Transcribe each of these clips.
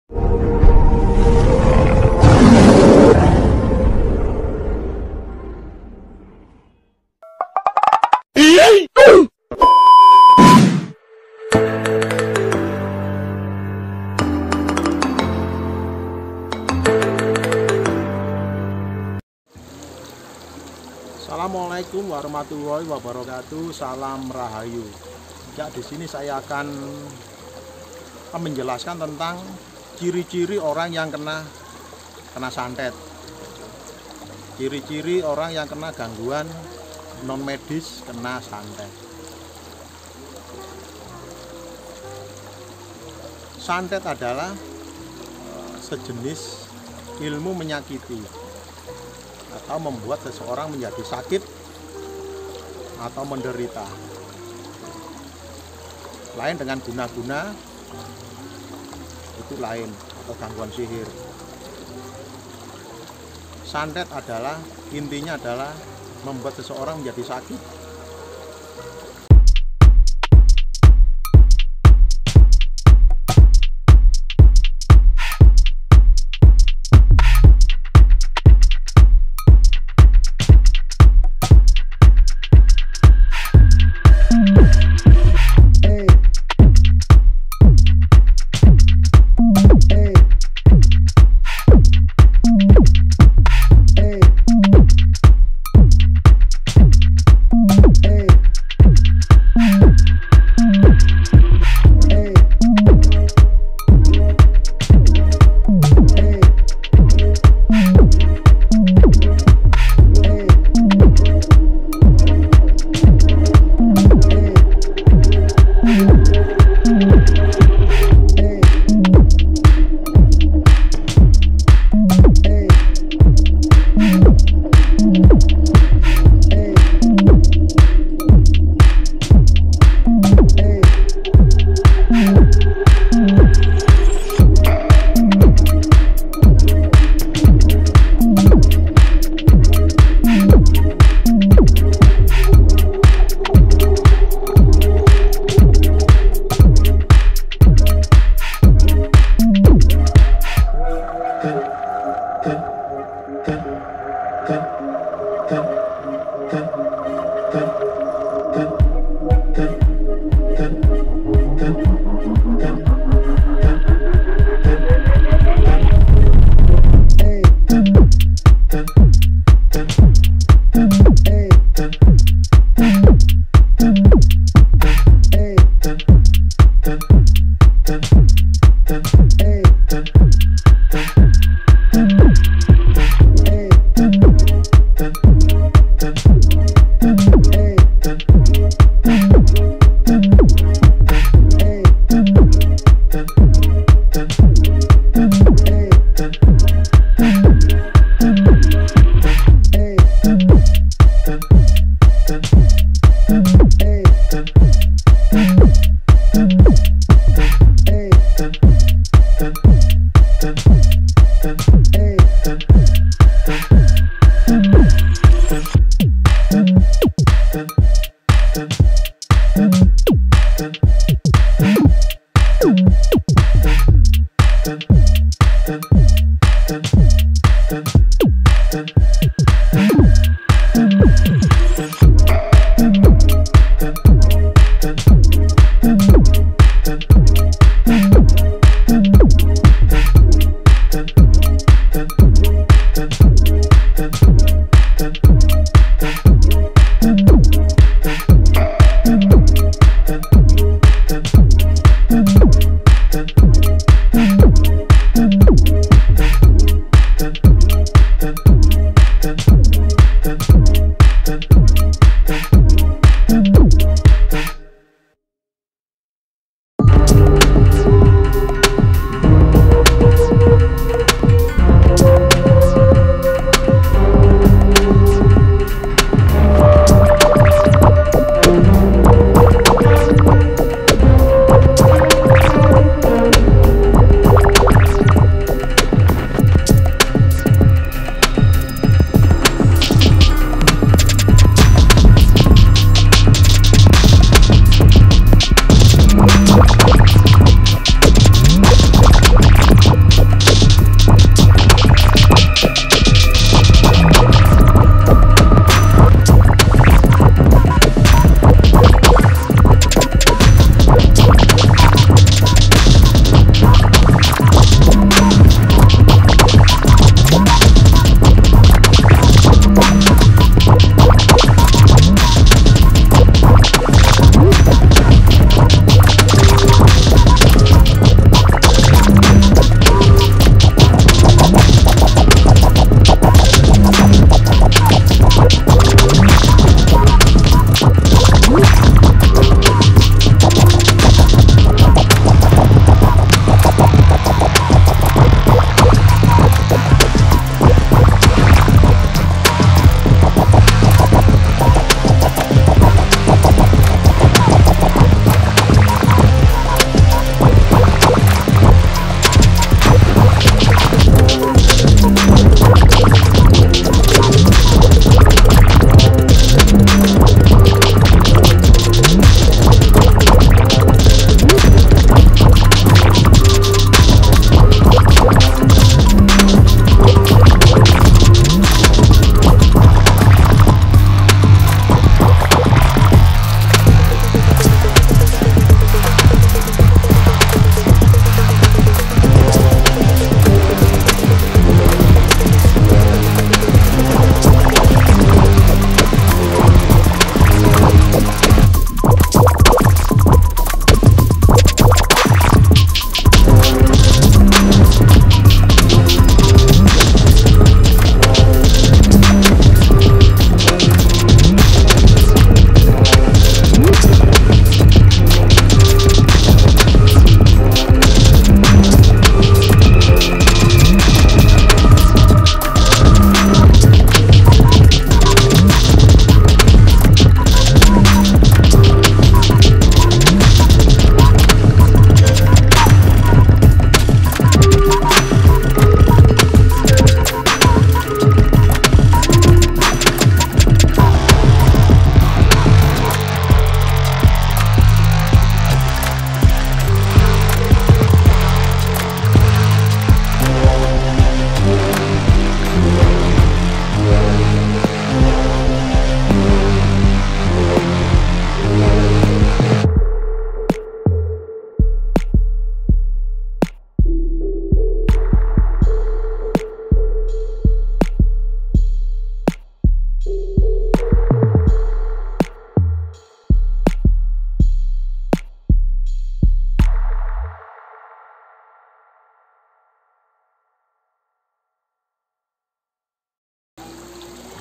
Assalamualaikum warahmatullahi wabarakatuh. Salam Rahayu. Ya, di sini saya akan menjelaskan tentang ciri-ciri orang yang kena santet. Ciri-ciri orang yang kena gangguan non medis kena santet. Santet adalah sejenis ilmu menyakiti atau membuat seseorang menjadi sakit atau menderita. Lain dengan guna-guna, itu lain, atau gangguan sihir. Santet adalah, intinya adalah membuat seseorang menjadi sakit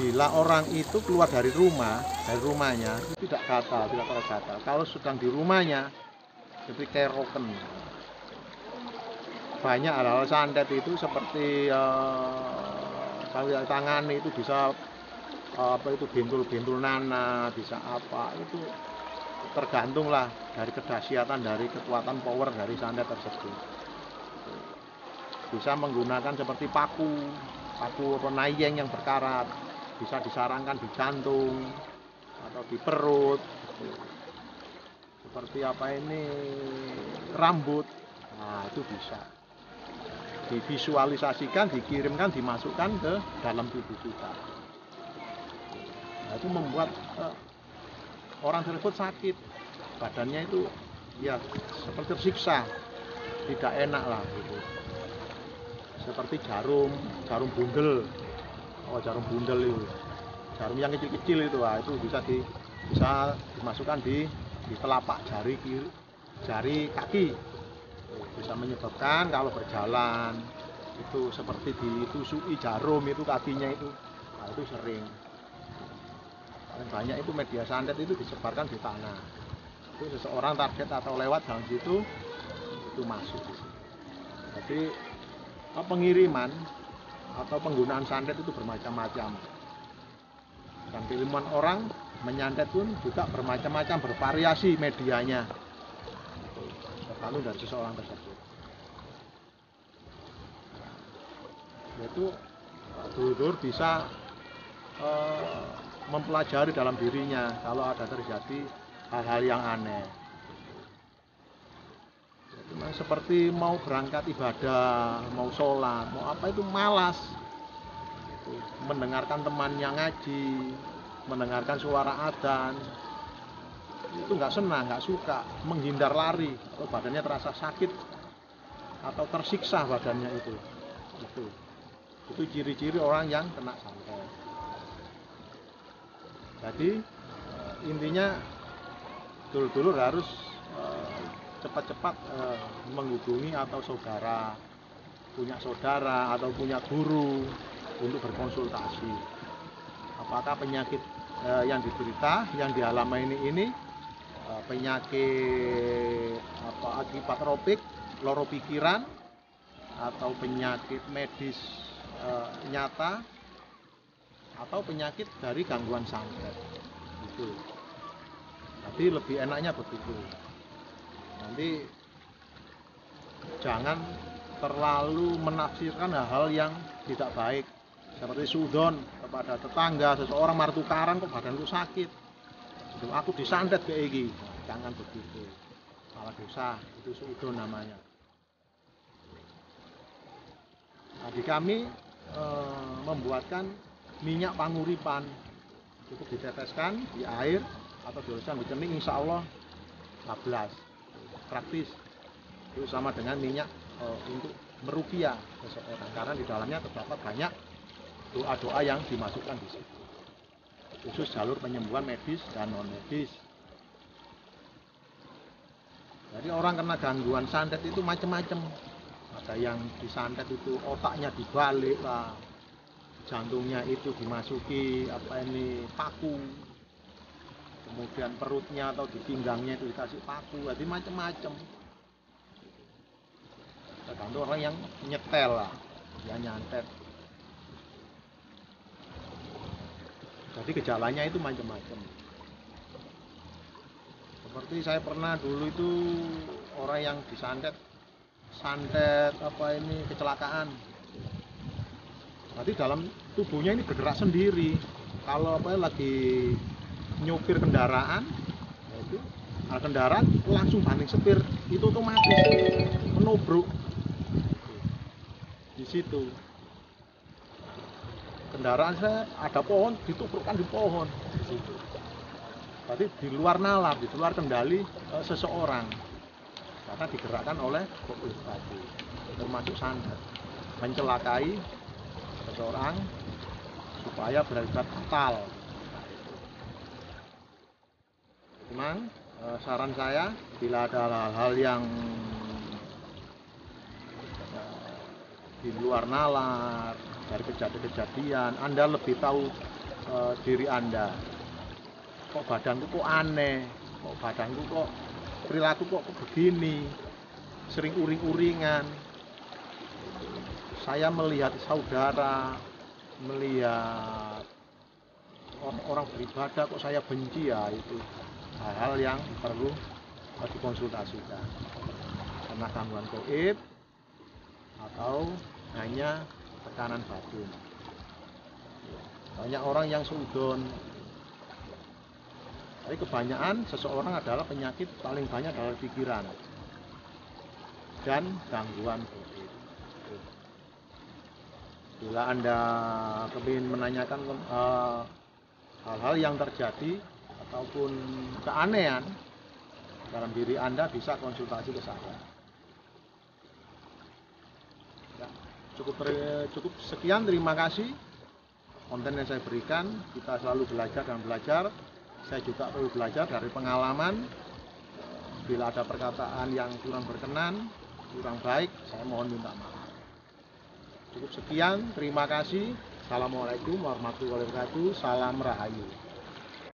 bila orang itu keluar dari rumahnya itu tidak gatal, tidak terlalu gatal. Kalau sedang di rumahnya seperti keroken, banyak hal-hal santet itu seperti kalau tangan itu bisa apa itu bentul-bentul nana, bisa apa itu tergantung lah dari kedahsyatan, dari kekuatan power dari santet tersebut. Bisa menggunakan seperti paku atau nayeng yang berkarat, bisa disarankan di jantung atau di perut, seperti apa ini rambut, nah itu bisa divisualisasikan, dikirimkan, dimasukkan ke dalam tubuh kita. Nah, itu membuat orang tersebut sakit, badannya itu ya seperti tersiksa, tidak enak lah gitu. Seperti jarum bundel, jarum bundel itu, jarum yang kecil-kecil itu, itu bisa dimasukkan di telapak jari kiri, jari kaki, bisa menyebabkan kalau berjalan itu seperti ditusui jarum itu kakinya itu, nah itu sering. Paling banyak itu media santet itu disebarkan di tanah, itu seseorang target atau lewat jalan situ itu masuk di situ. Jadi pengiriman atau penggunaan santet itu bermacam-macam, dan keilmuan orang menyantet pun juga bermacam-macam, bervariasi medianya, tergantung dari seseorang tersebut. Yaitu dulur bisa mempelajari dalam dirinya kalau ada terjadi hal-hal yang aneh. Seperti mau berangkat ibadah, mau sholat, mau apa itu malas, mendengarkan temannya ngaji, mendengarkan suara adzan, itu nggak senang, nggak suka, menghindar lari, atau badannya terasa sakit atau tersiksa badannya itu ciri-ciri orang yang kena santet. Jadi intinya dulur-dulur harus cepat-cepat menghubungi atau punya saudara atau punya guru untuk berkonsultasi. Apakah penyakit yang diderita, yang dialami ini penyakit akibat tropik, loro pikiran, atau penyakit medis nyata, atau penyakit dari gangguan santet. Gitu. Jadi lebih enaknya begitu. Nanti jangan terlalu menafsirkan hal-hal yang tidak baik, seperti sudon kepada tetangga, seseorang martukaran kok badanku sakit, aku disantet kayak gini. Jangan begitu, malah dosa, itu sudon namanya. Nah, di kami membuatkan minyak panguripan, itu diteteskan di air atau dioleskan di kening, insya Allah 14, praktis. Itu sama dengan minyak untuk meruqyah seseorang, karena di dalamnya terdapat banyak doa-doa yang dimasukkan di situ, khusus jalur penyembuhan medis dan non medis. Jadi orang kena gangguan santet itu macam-macam. Ada yang disantet itu otaknya dibalik lah, jantungnya itu dimasuki paku, kemudian perutnya atau di pinggangnya itu dikasih paku, jadi macam-macam. Tergantung orang yang nyetel lah, yang nyantet. Jadi gejalanya itu macam-macam. Seperti saya pernah dulu itu orang yang santet kecelakaan. Nanti dalam tubuhnya ini bergerak sendiri. Kalau lagi nyopir kendaraan, itu kendaraan langsung banting setir, itu otomatis menobruk di situ. Kendaraan saya ada pohon, ditubrukkan di pohon di situ. Berarti di luar nalar, di luar kendali seseorang, karena digerakkan oleh goib tadi, termasuk santet, mencelakai seseorang supaya berakibat fatal. Memang saran saya, bila ada hal-hal yang di luar nalar, dari kejadian-kejadian, Anda lebih tahu diri Anda. Kok badanku kok aneh, kok badanku kok perilaku kok begini, sering uring-uringan. Saya melihat saudara, melihat orang beribadah kok saya benci, ya itu hal-hal yang perlu dikonsultasikan. Karena gangguan gaib atau hanya tekanan batin. Banyak orang yang suudon, tapi kebanyakan seseorang adalah penyakit paling banyak dalam pikiran dan gangguan gaib. Bila Anda ingin menanyakan hal-hal yang terjadi ataupun keanehan dalam diri Anda, bisa konsultasi ke saya. Ya, cukup sekian, terima kasih konten yang saya berikan. Kita selalu belajar dan belajar. Saya juga perlu belajar dari pengalaman. Bila ada perkataan yang kurang berkenan, kurang baik, saya mohon minta maaf. Cukup sekian, terima kasih. Assalamualaikum warahmatullahi wabarakatuh. Salam Rahayu.